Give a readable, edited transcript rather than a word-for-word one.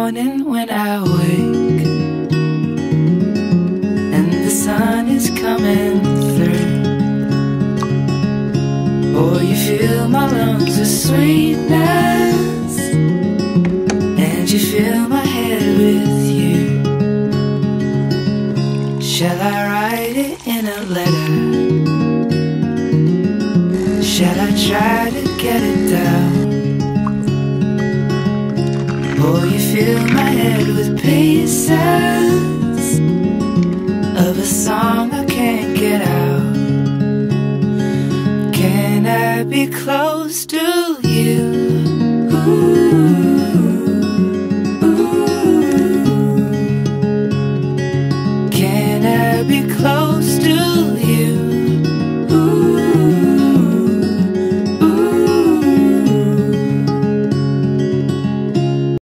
morning when I wake and the sun is coming through. Oh, you fill my lungs with sweetness, and you fill my head with you. Shall I write it in a letter? Shall I try to get it down? Oh, you fill my head with pieces of a song I can't get out. Can I be close to you? Ooh.